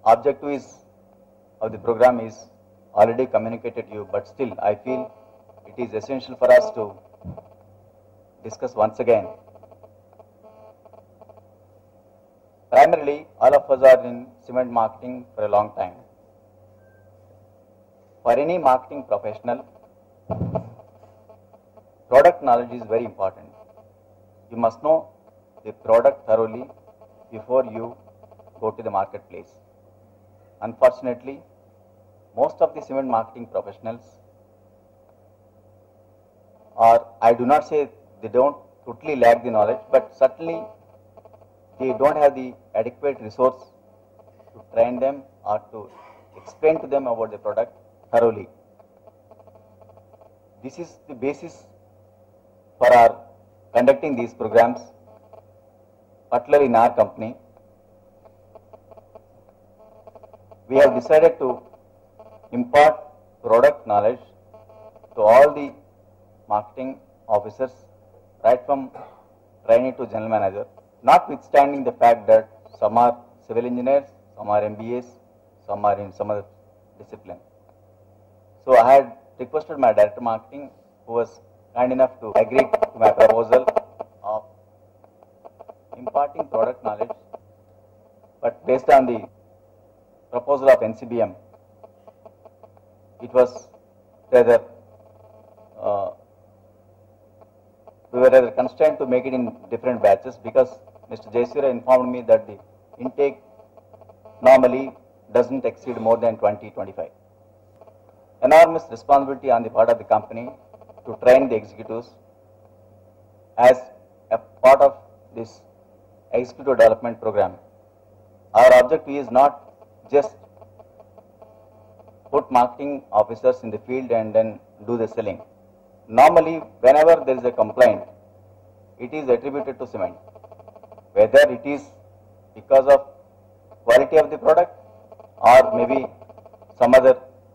objective is of the program is already communicated to you, but still I feel it is essential for us to discuss once again. Primarily, all of us are in cement marketing for a long time. For any marketing professional, product knowledge is very important. You must know the product thoroughly before you go to the marketplace. Unfortunately, most of the cement marketing professionals, or I do not say they don't totally lack the knowledge, but certainly they don't have the adequate resource to train them or to explain to them about the product thoroughly. This is the basis for our conducting these programs, particularly in our company. We have decided to impart product knowledge to all the marketing officers, right from trainee to general manager, notwithstanding the fact that some are civil engineers, some are MBAs, some are in some other discipline. So I had requested my director marketing, who was kind enough to agree to my proposal of imparting product knowledge, but based on the proposal of NCBM, it was rather we were rather constrained to make it in different batches, because Mr. Jaiswara informed me that the intake normally doesn't exceed more than 20-25. Enormous responsibility on the part of the company to train the executives. As a part of this executive development program, our objective is not just put marketing officers in the field and then do the selling. Normally, whenever there is a complaint, it is attributed to cement, whether it is because of quality of the product or maybe some other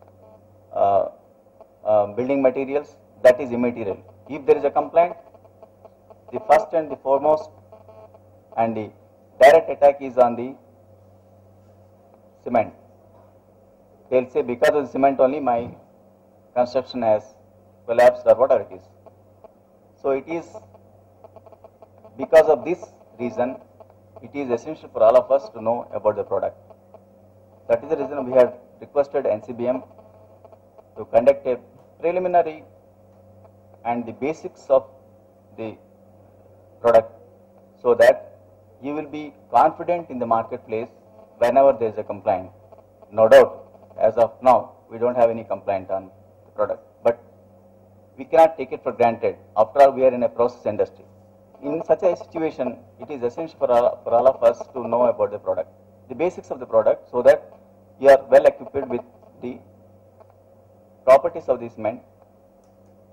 building materials, that is immaterial. If there is a complaint, the first and the foremost and the direct attack is on the cement. They will say, because of the cement only my construction has collapsed or whatever it is. So it is because of this reason, it is essential for all of us to know about the product. That is the reason we have requested NCBM to conduct a preliminary and the basics of the product, so that you will be confident in the marketplace whenever there is a complaint. No doubt, as of now, we don't have any complaint on the product, but we cannot take it for granted. After all, we are in a process industry. In such a situation, it is essential for all of us to know about the product, the basics of the product, so that you are well equipped with the properties of the cement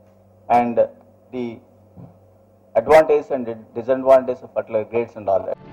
and the advantages and disadvantages of particular grades and all that.